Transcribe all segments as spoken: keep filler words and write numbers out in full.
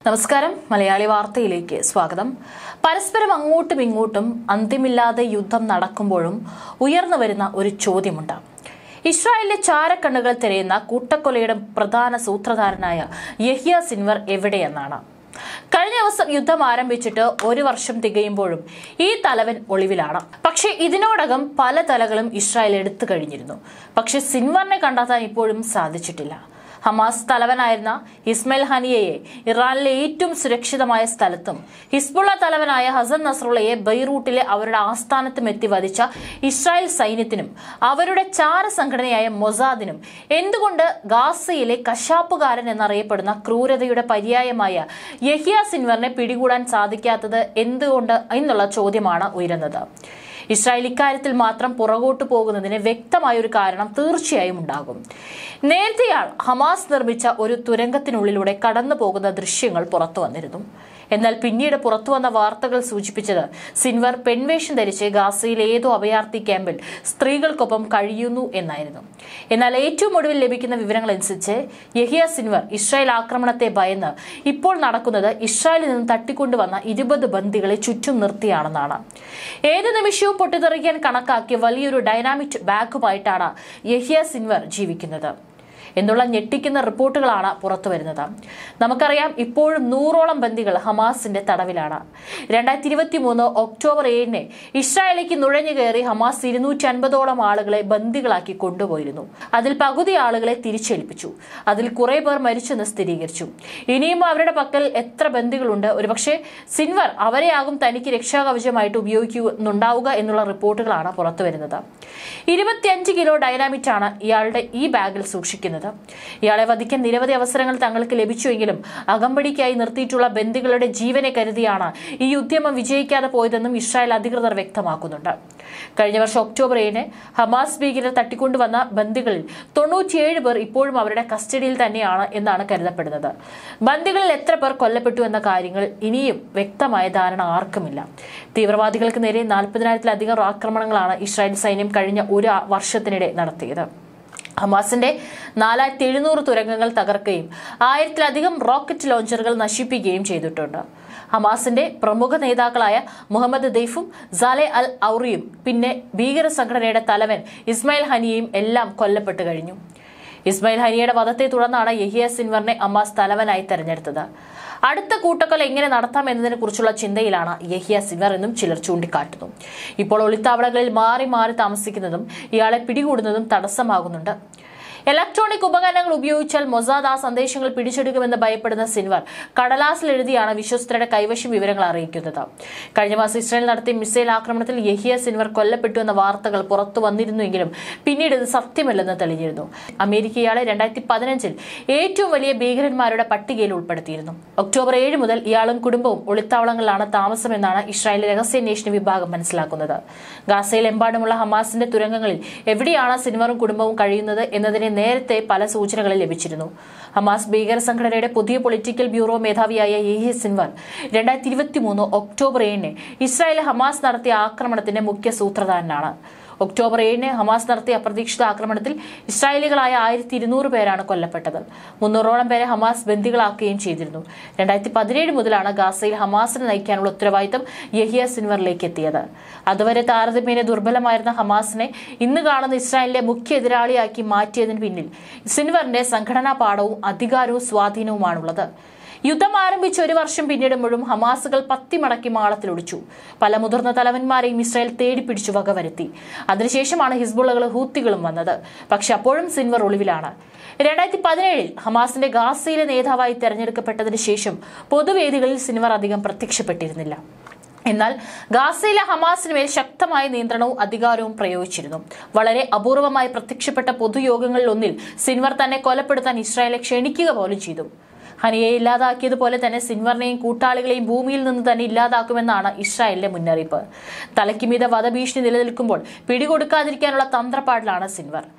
നമസ്കാരം മലയാളി വാർത്തയിലേക്ക് സ്വാഗതം. പരസ്പരം അങ്ങോട്ടും ഇങ്ങോട്ടും അന്ത്യമില്ലാതെ യുദ്ധം നടക്കുമ്പോഴും ഉയർന്നു വരുന്ന ഒരു ചോദ്യമുണ്ട്. ഇസ്രായേലിലെ ചാരക്കണ്ണുകൾ തിരയുന്ന കൂട്ടക്കൊലയുടെ പ്രധാന സൂത്രധാരനായ യഹ്യ സിൻവർ എവിടെയെന്നാണ്. കഴിഞ്ഞ ദിവസം യുദ്ധം ആരംഭിച്ചിട്ട് ഒരു വർഷം തികയുമ്പോഴും ഈ തലവൻ ഒളിവിലാണ്. പക്ഷേ ഇതിനോടകം പല തലകളും ഇസ്രായേൽ എടുത്തു കഴിഞ്ഞിരുന്നു. പക്ഷെ സിൻവറിനെ കണ്ടെത്താൻ ഇപ്പോഴും സാധിച്ചിട്ടില്ല. ഹമാസ് തലവനായിരുന്ന ഇസ്മയിൽ ഹനിയയെ ഇറാനിലെ ഏറ്റവും സുരക്ഷിതമായ സ്ഥലത്തും ഹിസ്ബുള്ള തലവനായ ഹസൻ നസ്രുള്ളയെ ബെയ്റൂട്ടിലെ അവരുടെ ആസ്ഥാനത്തും എത്തി വധിച്ച ഇസ്രായേൽ സൈന്യത്തിനും അവരുടെ ചാര സംഘടനയായ മൊസാദിനും എന്തുകൊണ്ട് ഗാസയിലെ കശാപ്പുകാരൻ എന്നറിയപ്പെടുന്ന ക്രൂരതയുടെ പര്യായമായ യഹ്യ സിൻവറിനെ പിടികൂടാൻ സാധിക്കാത്തത് എന്തുകൊണ്ട് എന്നുള്ള ചോദ്യമാണ് ഉയരുന്നത്. ഇസ്രായേൽ ഇക്കാര്യത്തിൽ മാത്രം പുറകോട്ടു പോകുന്നതിന് വ്യക്തമായ ഒരു കാരണം തീർച്ചയായും ഉണ്ടാകും. നേരത്തെയാൾ ഹമാസ് നിർമ്മിച്ച ഒരു തുരങ്കത്തിനുള്ളിലൂടെ കടന്നു പോകുന്ന ദൃശ്യങ്ങൾ പുറത്തു വന്നിരുന്നു. എന്നാൽ പിന്നീട് പുറത്തു വന്ന വാർത്തകൾ സൂചിപ്പിച്ചത് സിൻവർ പെൺവേഷം ധരിച്ച് ഗാസയിലെ ഏതോ അഭയാർത്ഥി ക്യാമ്പിൽ സ്ത്രീകൾക്കൊപ്പം കഴിയുന്നു എന്നായിരുന്നു. എന്നാൽ ഏറ്റവും ഒടുവിൽ ലഭിക്കുന്ന വിവരങ്ങൾ അനുസരിച്ച് യഹ്യ സിൻവർ ഇസ്രായേൽ ആക്രമണത്തെ ഭയന്ന് ഇപ്പോൾ നടക്കുന്നത് ഇസ്രായേലിൽ നിന്ന് തട്ടിക്കൊണ്ടുവന്ന ഇരുപത് ബന്ദികളെ ചുറ്റും നിർത്തിയാണെന്നാണ്. ഏത് നിമിഷവും പൊട്ടിത്തെറിക്കാൻ കണക്കാക്കി വലിയൊരു ഡൈനാമിക് ബാഗുമായിട്ടാണ് യഹ്യ സിൻവർ ജീവിക്കുന്നത് എന്നുള്ള ഞെട്ടിക്കുന്ന റിപ്പോർട്ടുകളാണ് പുറത്തു വരുന്നത്. നമുക്കറിയാം, ഇപ്പോഴും നൂറോളം ബന്ദികൾ ഹമാസിന്റെ തടവിലാണ്. രണ്ടായിരത്തി ഇരുപത്തി മൂന്ന് ഒക്ടോബർ ഏഴിന് ഇസ്രായേലിലേക്ക് നുഴഞ്ഞു കയറി ഹമാസ് ഇരുന്നൂറ്റി അൻപതോളം ആളുകളെ ബന്ദികളാക്കി കൊണ്ടുപോയിരുന്നു. അതിൽ പകുതി ആളുകളെ തിരിച്ചേൽപ്പിച്ചു. അതിൽ കുറെ പേർ മരിച്ചെന്ന് സ്ഥിരീകരിച്ചു. ഇനിയും അവരുടെ പക്കൽ എത്ര ബന്ദികളുണ്ട്? ഒരുപക്ഷെ സിൻവർ അവരെയാകും തനിക്ക് രക്ഷാകവചമായിട്ട് ഉപയോഗിക്കുന്നുണ്ടാവുക എന്നുള്ള റിപ്പോർട്ടുകളാണ് പുറത്തു വരുന്നത്. ഇരുപത്തിയഞ്ച് കിലോ ഡൈനാമിറ്റ് ആണ് ഇയാളുടെ ഈ ബാഗിൽ സൂക്ഷിക്കുന്നത്. ഇയാളെ വധിക്കാൻ നിരവധി അവസരങ്ങൾ തങ്ങൾക്ക് ലഭിച്ചുവെങ്കിലും അകമ്പടിക്കായി നിർത്തിയിട്ടുള്ള ബന്ദികളുടെ ജീവനെ കരുതിയാണ് ഈ ഉദ്യമം വിജയിക്കാതെ പോയതെന്നും ഇസ്രായേൽ അധികൃതർ വ്യക്തമാക്കുന്നുണ്ട്. കഴിഞ്ഞ വർഷം ഒക്ടോബർ ഏഴിന് ഹമാസ് ഭീകരർ തട്ടിക്കൊണ്ടുവന്ന ബന്ദികളിൽ തൊണ്ണൂറ്റിയേഴ് പേർ ഇപ്പോഴും അവരുടെ കസ്റ്റഡിയിൽ തന്നെയാണ് എന്നാണ് കരുതപ്പെടുന്നത്. ബന്ദികളിൽ എത്ര പേർ കൊല്ലപ്പെട്ടു എന്ന കാര്യങ്ങൾ ഇനിയും വ്യക്തമായ ധാരണ ആർക്കുമില്ല. തീവ്രവാദികൾക്ക് നേരെ നാൽപ്പതിനായിരത്തിലധികം ആക്രമണങ്ങളാണ് ഇസ്രായേൽ സൈന്യം കഴിഞ്ഞ ഒരു വർഷത്തിനിടെ നടത്തിയത്. ഹമാസിന്റെ നാലായിരത്തി എഴുന്നൂറ് തുരങ്കങ്ങൾ തകർക്കുകയും ആയിരത്തിലധികം റോക്കറ്റ് ലോഞ്ചറുകൾ നശിപ്പിക്കുകയും ചെയ്തിട്ടുണ്ട്. ഹമാസിന്റെ പ്രമുഖ നേതാക്കളായ മുഹമ്മദ് ദെയ്ഫും സാലെ അൽ ഔറിയും പിന്നെ ഭീകര സംഘടനയുടെ തലവൻ ഇസ്മയിൽ ഹനിയയും എല്ലാം കൊല്ലപ്പെട്ടു കഴിഞ്ഞു. ഇസ്മയിൽ ഹനിയയുടെ വധത്തെ തുടർന്നാണ് യഹ്യ സിൻവറിനെ ഹമാസ് തലവനായി തെരഞ്ഞെടുത്തത്. അടുത്ത കൂട്ടക്കൊല എങ്ങനെ നടത്താം എന്നതിനെ കുറിച്ചുള്ള ചിന്തയിലാണ് യഹ്യ സിൻവർ എന്നും ചിലർ ചൂണ്ടിക്കാട്ടുന്നു. ഇപ്പോൾ ഒളിത്താവളങ്ങളിൽ മാറി മാറി താമസിക്കുന്നതും ഇയാളെ പിടികൂടുന്നതും തടസ്സമാകുന്നുണ്ട്. ഇലക്ട്രോണിക് ഉപകരണങ്ങൾ ഉപയോഗിച്ചാൽ മൊസാദ് ആ സന്ദേശങ്ങൾ പിടിച്ചെടുക്കുമെന്ന് ഭയപ്പെടുന്ന സിൻവർ കടലാസിൽ എഴുതിയാണ് വിശ്വസ്തരുടെ കൈവശം വിവരങ്ങൾ അറിയിക്കുന്നത്. കഴിഞ്ഞ മാസം ഇസ്രായേൽ നടത്തിയ മിസൈൽ ആക്രമണത്തിൽ യഹ്യ സിൻവർ കൊല്ലപ്പെട്ടു എന്ന വാർത്തകൾ പുറത്തു വന്നിരുന്നുവെങ്കിലും പിന്നീട് ഇത് സത്യമല്ലെന്ന് തെളിഞ്ഞിരുന്നു. അമേരിക്ക ഇയാളെ രണ്ടായിരത്തി പതിനഞ്ചിൽ ഏറ്റവും വലിയ ഭീകരന്മാരുടെ പട്ടികയിൽ ഉൾപ്പെടുത്തിയിരുന്നു. ഒക്ടോബർ ഏഴ് മുതൽ ഇയാളും കുടുംബവും ഒളിത്താവളങ്ങളിലാണ് താമസമെന്നാണ് ഇസ്രായേൽ രഹസ്യാന്വേഷണ വിഭാഗം മനസ്സിലാക്കുന്നത്. ഗാസയിലെമ്പാടുമുള്ള ഹമാസിന്റെ തുരങ്കങ്ങളിൽ എവിടെയാണ് സിൻവറും കുടുംബവും കഴിയുന്നത് എന്നതിനെ നേരത്തെ പല സൂചനകളും ലഭിച്ചിരുന്നു. ഹമാസ് ഭീകര സംഘടനയുടെ പുതിയ പൊളിറ്റിക്കൽ ബ്യൂറോ മേധാവിയായ യഹ്യ സിൻവർ രണ്ടായിരത്തി ഇരുപത്തി മൂന്ന് ഒക്ടോബർ ഏഴിന് ഇസ്രായേൽ ഹമാസ് നടത്തിയ ആക്രമണത്തിന്റെ മുഖ്യ സൂത്രധാരനാണ്. ഒക്ടോബർ ഏഴിന് ഹമാസ് നടത്തിയ അപ്രതീക്ഷിത ആക്രമണത്തിൽ ഇസ്രായേലികളായ ആയിരത്തി ഇരുന്നൂറ് പേരാണ് കൊല്ലപ്പെട്ടത്. മുന്നൂറോളം പേരെ ഹമാസ് ബന്ദികളാക്കുകയും ചെയ്തിരുന്നു. രണ്ടായിരത്തി പതിനേഴ് മുതലാണ് ഗാസയിൽ ഹമാസിനെ നയിക്കാനുള്ള ഉത്തരവാദിത്തം യഹ്യ സിൻവറിലേക്ക് എത്തിയത്. അതുവരെ താരതമ്യേന ദുർബലമായിരുന്ന ഹമാസിനെ ഇന്ന് കാണുന്ന ഇസ്രായേലിന്റെ മുഖ്യ എതിരാളിയാക്കി മാറ്റിയതിന് പിന്നിൽ സിൻവറിന്റെ സംഘടനാ പാഠവും അധികാരവും സ്വാധീനവുമാണുള്ളത്. യുദ്ധം ആരംഭിച്ച് ഒരു വർഷം പിന്നിടുമ്പോഴും ഹമാസുകൾ പത്തിമടക്കി മാളത്തിലൊടിച്ചു. പല മുതിർന്ന തലവന്മാരെയും ഇസ്രായേൽ തേടിപ്പിടിച്ചു വകവരുത്തി. അതിനുശേഷമാണ് ഹിസ്ബുള്ളകളും ഹൂത്തികളും വന്നത്. പക്ഷെ അപ്പോഴും സിൻവർ ഒളിവിലാണ്. രണ്ടായിരത്തി പതിനേഴിൽ ഹമാസിന്റെ ഗാസയിലെ നേതാവായി തെരഞ്ഞെടുക്കപ്പെട്ടതിന് ശേഷം പൊതുവേദികളിൽ സിൻവർ അധികം പ്രത്യക്ഷപ്പെട്ടിരുന്നില്ല. എന്നാൽ ഗാസയിലെ ഹമാസിന് മേൽ ശക്തമായ നിയന്ത്രണവും അധികാരവും പ്രയോഗിച്ചിരുന്നു. വളരെ അപൂർവമായി പ്രത്യക്ഷപ്പെട്ട പൊതുയോഗങ്ങളിൽ ഒന്നിൽ സിൻവർ തന്നെ കൊലപ്പെടുത്താൻ ഇസ്രായേലെ ക്ഷണിക്കുക പോലും ചെയ്തു. ഹനിയെ ഇല്ലാതാക്കിയതുപോലെ തന്നെ സിൻവറിനെയും കൂട്ടാളികളെയും ഭൂമിയിൽ നിന്ന് തന്നെ ഇല്ലാതാക്കുമെന്നാണ് ഇസ്രായേലിന്റെ മുന്നറിയിപ്പ്. തലയ്ക്കുമീത വധഭീഷണി നിലനിൽക്കുമ്പോൾ പിടികൊടുക്കാതിരിക്കാനുള്ള തന്ത്രപ്പാടിലാണ് സിൻവർ.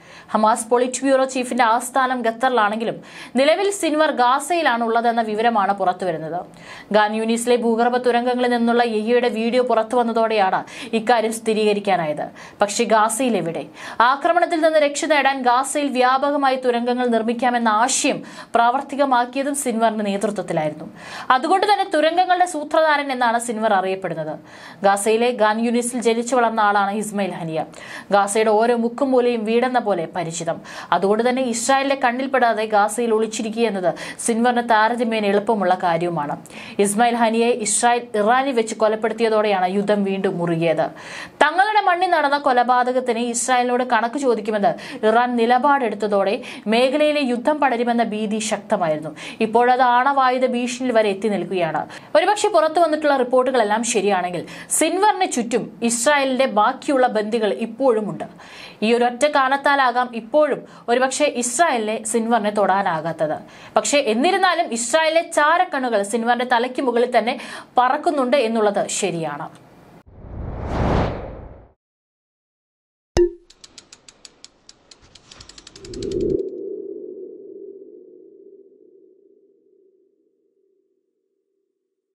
ഹമാസ് പൊളിറ്റ് ബ്യൂറോ ചീഫിന്റെ ആസ്ഥാനം ഖത്തറിലാണെങ്കിലും നിലവിൽ സിൻവർ ഗാസയിലാണ് ഉള്ളതെന്ന വിവരമാണ് പുറത്തുവരുന്നത്. ഖാൻ യൂനിസിലെ ഭൂഗർഭ തുരങ്കങ്ങളിൽ നിന്നുള്ള യഹിയുടെ വീഡിയോ പുറത്തു വന്നതോടെയാണ് ഇക്കാര്യം സ്ഥിരീകരിക്കാനായത്. പക്ഷേ ഗാസയിൽ എവിടെ? ആക്രമണത്തിൽ നിന്ന് രക്ഷ നേടാൻ ഗാസയിൽ വ്യാപകമായി തുരങ്കങ്ങൾ നിർമ്മിക്കാമെന്ന ആശയം പ്രാവർത്തികമാക്കിയതും സിൻവറിന്റെ നേതൃത്വത്തിലായിരുന്നു. അതുകൊണ്ട് തന്നെ തുരങ്കങ്ങളുടെ സൂത്രധാരൻ എന്നാണ് സിൻവർ അറിയപ്പെടുന്നത്. ഗാസയിലെ ഖാൻ യൂനിസിൽ ജനിച്ചു വളർന്ന ആളാണ് ഇസ്മയിൽ ഹനിയ. ഗാസയുടെ ഓരോ മുക്കും മൂലയും വീടെന്ന പോലെ പരിചിതം. അതുകൊണ്ട് തന്നെ ഇസ്രായേലിന്റെ കണ്ണിൽപ്പെടാതെ ഗാസയിൽ ഒളിച്ചിരിക്കുക എന്നത് സിൻവറിന് താരതമ്യേന എളുപ്പമുള്ള കാര്യവുമാണ്. ഇസ്മായിൽ ഹനിയെ ഇസ്രായേൽ ഇറാനിൽ വെച്ച് കൊലപ്പെടുത്തിയതോടെയാണ് യുദ്ധം വീണ്ടും മുറുകിയത്. തങ്ങളുടെ മണ്ണിൽ നടന്ന കൊലപാതകത്തിന് ഇസ്രായേലിനോട് കണക്ക് ചോദിക്കുമെന്ന് ഇറാൻ നിലപാടെടുത്തതോടെ മേഖലയിലെ യുദ്ധം പടരുമെന്ന ഭീതി ശക്തമായിരുന്നു. ഇപ്പോഴത് ആണവായുധ ഭീഷണിയിൽ വരെ എത്തി നിൽക്കുകയാണ്. ഒരുപക്ഷെ പുറത്തു വന്നിട്ടുള്ള റിപ്പോർട്ടുകളെല്ലാം ശരിയാണെങ്കിൽ സിൻവറിന് ചുറ്റും ഇസ്രായേലിന്റെ ബാക്കിയുള്ള ബന്ദികൾ ഇപ്പോഴും ഉണ്ട്. ഈ ഒരൊറ്റ കാരണത്താലാകാം ഇപ്പോഴും ഒരുപക്ഷെ ഇസ്രായേലിനെ സിൻവറിനെ തൊടാനാകാത്തത്. പക്ഷേ എന്നിരുന്നാലും ഇസ്രായേലിലെ ചാരക്കണ്ണുകൾ സിൻവറിന്റെ തലയ്ക്ക് മുകളിൽ തന്നെ പറക്കുന്നുണ്ട് എന്നുള്ളത് ശരിയാണ്.